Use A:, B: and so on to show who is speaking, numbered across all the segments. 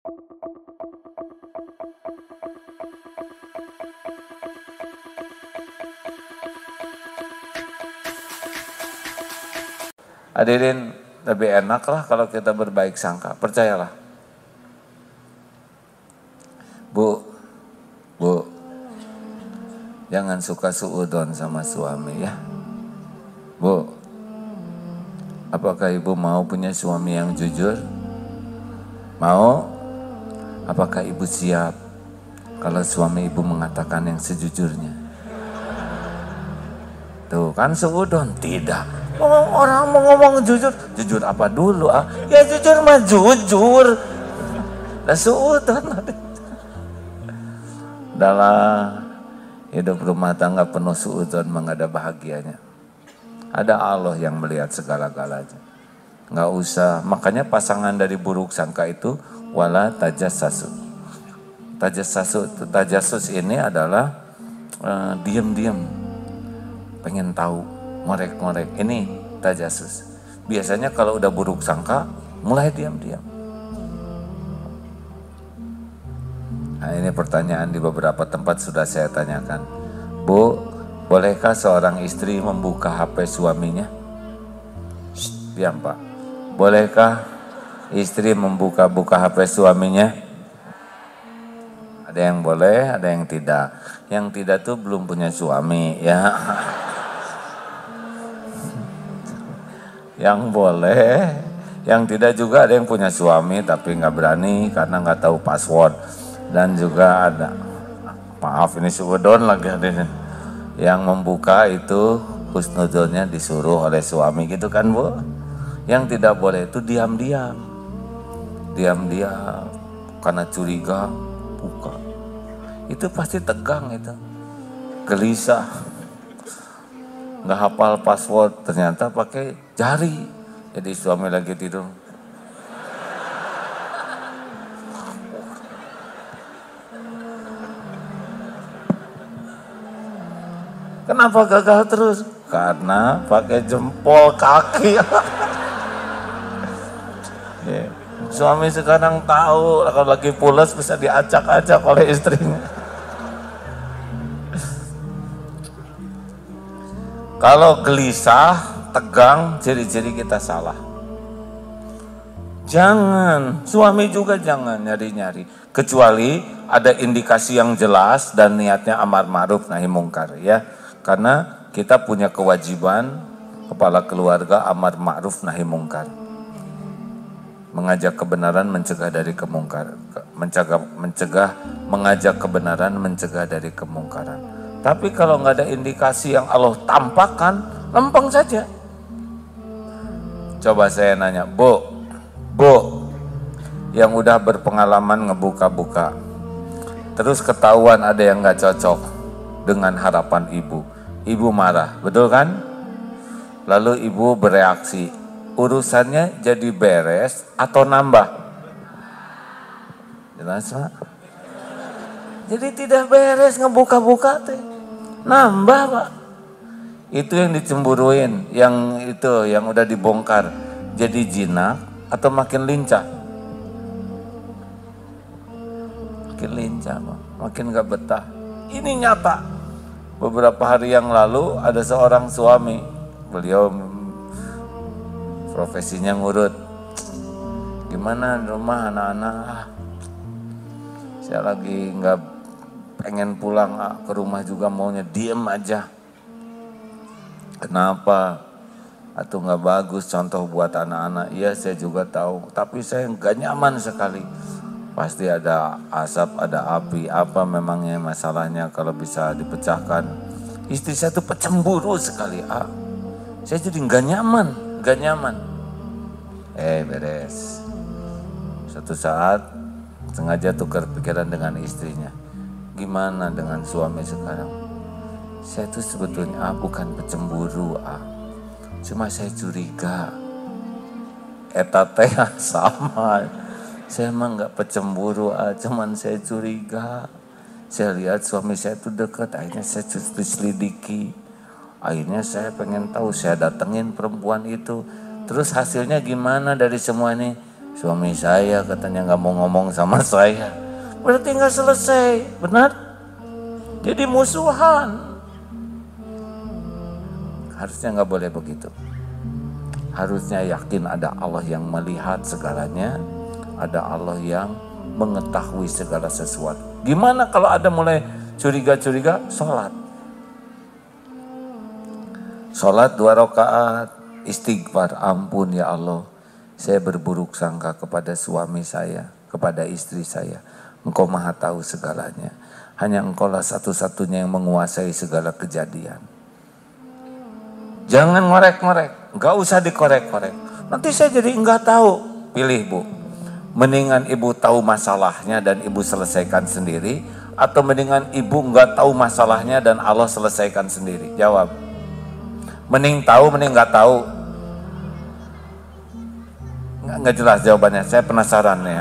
A: Hadirin, lebih enak lah kalau kita berbaik sangka, percayalah. Bu, jangan suka suudon sama suami ya. Bu, apakah ibu mau punya suami yang jujur? Mau? Apakah ibu siap kalau suami ibu mengatakan yang sejujurnya? Tuh kan suudon, tidak. Orang mau ngomong jujur, jujur apa dulu ah? Ya jujur mah jujur. Lah suudon. Dalam hidup rumah tangga penuh suudon mengada bahagianya. Ada Allah yang melihat segala-galanya. Nggak usah, makanya pasangan dari buruk sangka itu wala tajassasu. Tajassus ini adalah diam-diam, pengen tahu, ngorek-ngorek. Ini tajassus. Biasanya kalau udah buruk sangka, mulai diam-diam. Nah, ini pertanyaan di beberapa tempat sudah saya tanyakan. Bu, bolehkah seorang istri membuka HP suaminya? Diam Pak. Bolehkah istri membuka HP suaminya? Ada yang boleh, ada yang tidak. Yang tidak tuh belum punya suami ya. Yang boleh, yang tidak juga ada yang punya suami tapi nggak berani karena nggak tahu password. Dan juga ada, maaf ini suudon lagi hadirin, yang membuka itu husnuzonnya disuruh oleh suami gitu kan Bu. Yang tidak boleh itu diam-diam karena curiga buka. Itu pasti tegang, itu gelisah, nggak hafal password, ternyata pakai jari. Jadi suami lagi tidur, kenapa gagal terus? Karena pakai jempol kaki. Suami sekarang tahu kalau lagi pulas bisa diacak-acak oleh istrinya. Kalau gelisah, tegang, ciri-ciri kita salah. Jangan, suami juga jangan nyari-nyari. Kecuali ada indikasi yang jelas dan niatnya amar ma'ruf nahi mungkar ya. Karena kita punya kewajiban kepala keluarga amar ma'ruf nahi mungkar. Mengajak kebenaran, mencegah dari kemungkaran. Mengajak kebenaran, mencegah dari kemungkaran. Tapi kalau nggak ada indikasi yang Allah tampakkan, lempeng saja. Coba saya nanya, Bu, yang udah berpengalaman ngebuka-buka, terus ketahuan ada yang nggak cocok dengan harapan ibu marah, betul kan? Lalu ibu bereaksi, urusannya jadi beres atau nambah? Jelas Pak? Jadi tidak beres ngebuka-buka teh, nambah Pak. Itu yang dicemburuin, yang udah dibongkar, jadi jinak atau makin lincah? Makin lincah Pak, makin gak betah. Ini nyata. Beberapa hari yang lalu ada seorang suami, beliau profesinya ngurut. Gimana di rumah anak-anak? Saya lagi nggak pengen pulang ke rumah juga, maunya diem aja. Kenapa? Atau nggak bagus contoh buat anak-anak? Iya saya juga tahu, tapi saya nggak nyaman sekali. Pasti ada asap, ada api, apa memangnya masalahnya kalau bisa dipecahkan. Istri saya tuh pecemburu sekali. Saya jadi nggak nyaman. Beres. Suatu saat sengaja tukar pikiran dengan istrinya. Gimana dengan suami sekarang? Saya tuh sebetulnya bukan pecemburu, cuma saya curiga. Eta teh sama. Saya emang nggak pecemburu, cuman saya curiga. Saya lihat suami saya tuh dekat, akhirnya saya selidiki. Akhirnya saya pengen tahu, saya datengin perempuan itu. Terus hasilnya gimana dari semua ini? Suami saya katanya nggak mau ngomong sama saya. Berarti nggak selesai, benar? Jadi musuhan. Harusnya nggak boleh begitu. Harusnya yakin ada Allah yang melihat segalanya, ada Allah yang mengetahui segala sesuatu. Gimana kalau ada mulai curiga-curiga? Sholat 2 rakaat, istighfar, ampun ya Allah, saya berburuk sangka kepada suami saya, kepada istri saya. Engkau maha tahu segalanya. Hanya engkaulah satu-satunya yang menguasai segala kejadian. Jangan ngorek-ngorek, nggak usah dikorek-korek. Nanti saya jadi nggak tahu. Pilih Bu, mendingan ibu tahu masalahnya dan ibu selesaikan sendiri, atau mendingan ibu nggak tahu masalahnya dan Allah selesaikan sendiri? Jawab. Mending tahu, mending nggak tahu? Nggak jelas jawabannya. Saya penasaran ya.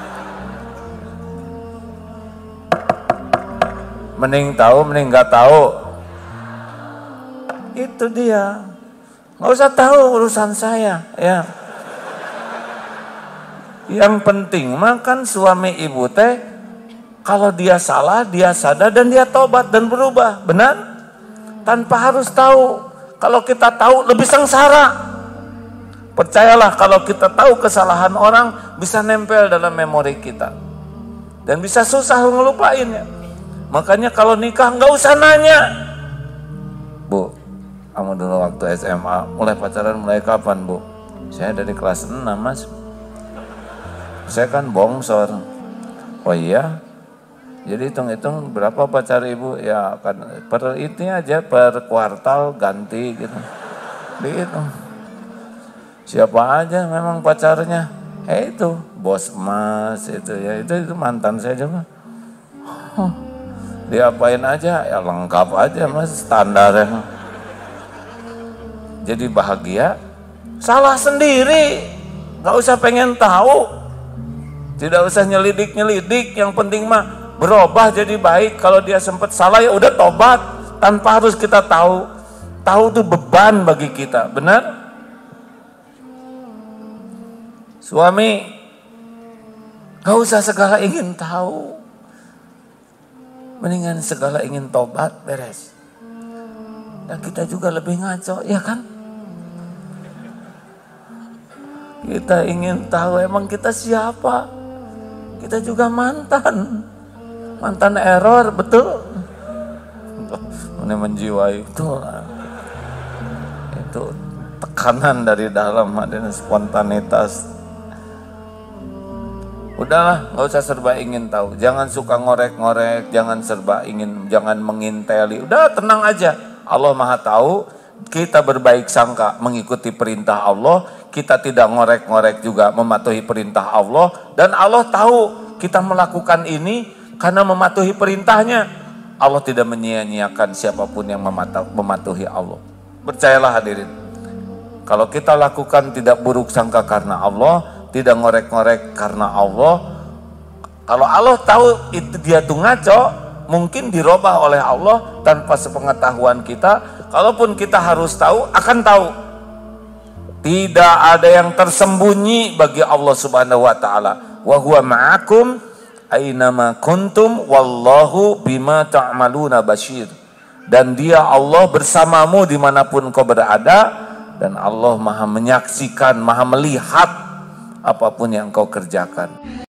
A: Mending tahu, mending nggak tahu? Itu dia. Nggak usah tahu urusan saya ya. Yang penting makan suami ibu teh, kalau dia salah dia sadar dan dia tobat dan berubah, benar? Tanpa harus tahu. Kalau kita tahu lebih sengsara. Percayalah, kalau kita tahu kesalahan orang bisa nempel dalam memori kita dan bisa susah ngelupainnya. Makanya kalau nikah nggak usah nanya. Bu, kamu dulu waktu SMA mulai pacaran mulai kapan Bu? Saya dari kelas 6 Mas. Saya kan bongsor. Oh iya? Jadi hitung-hitung berapa pacar ibu? Ya kan per itu aja, per kuartal ganti gitu. Begitu. Siapa aja memang pacarnya? Itu bos Mas itu ya, itu mantan saya juga. Diapain aja? Ya lengkap aja Mas, standarnya. Jadi bahagia, salah sendiri, nggak usah pengen tahu, tidak usah nyelidik-nyelidik. Yang penting mah berubah jadi baik. Kalau dia sempat salah ya udah tobat, tanpa harus kita tahu. Tahu itu beban bagi kita, benar? Suami nggak usah segala ingin tahu, mendingan segala ingin tobat, beres. Dan kita juga lebih ngaco, ya kan? Kita ingin tahu emang kita siapa. Kita juga mantan error, betul. Ini menjiwai itu tekanan dari dalam, ada spontanitas. Udahlah, nggak usah serba ingin tahu. Jangan suka ngorek-ngorek, jangan serba ingin, jangan menginteli. Udah tenang aja. Allah maha tahu. Kita berbaik sangka mengikuti perintah Allah, kita tidak ngorek-ngorek juga mematuhi perintah Allah, dan Allah tahu kita melakukan ini karena mematuhi perintahnya. Allah tidak menyia-nyiakan siapapun yang mematuhi Allah. Percayalah hadirin, kalau kita lakukan tidak buruk sangka karena Allah, tidak ngorek-ngorek karena Allah. Kalau Allah tahu itu dia tuh ngaco, mungkin dirubah oleh Allah tanpa sepengetahuan kita. Kalaupun kita harus tahu, akan tahu. Tidak ada yang tersembunyi bagi Allah Subhanahu wa taala. Wa huwa ma'akum ainama kuntum wallahu bima ta'maluna basyir. Dan dia Allah bersamamu dimanapun kau berada, dan Allah maha menyaksikan, maha melihat apapun yang kau kerjakan.